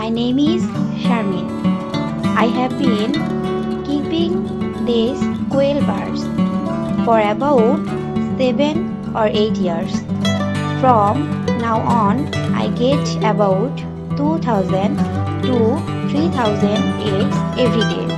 My name is Sharmin. I have been keeping these quail birds for about 7 or 8 years. From now on, I get about 2000 to 3000 eggs every day.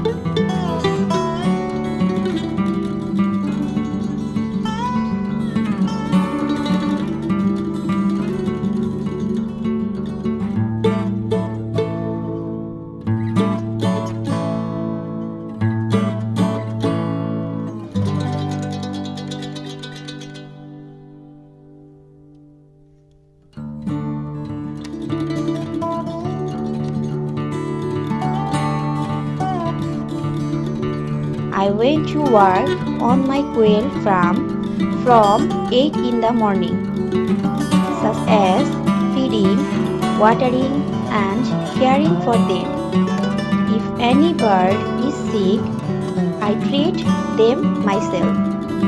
I went to work on my quail farm from 8 in the morning, such as feeding, watering, and caring for them. If any bird is sick, I treat them myself.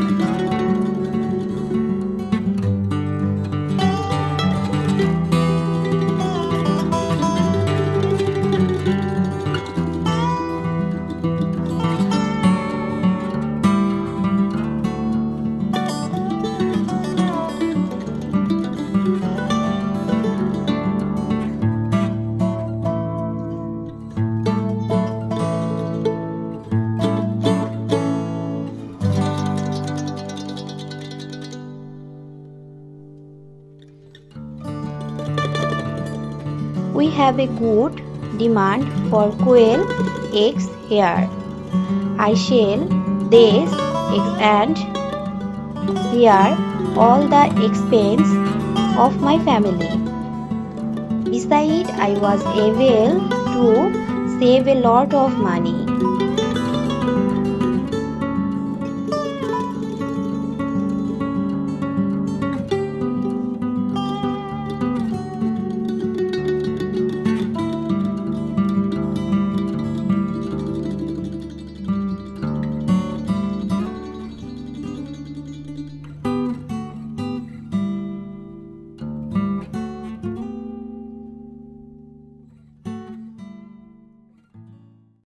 We have a good demand for quail eggs here. I sell these eggs and bear all the expense of my family. Besides, I was able to save a lot of money.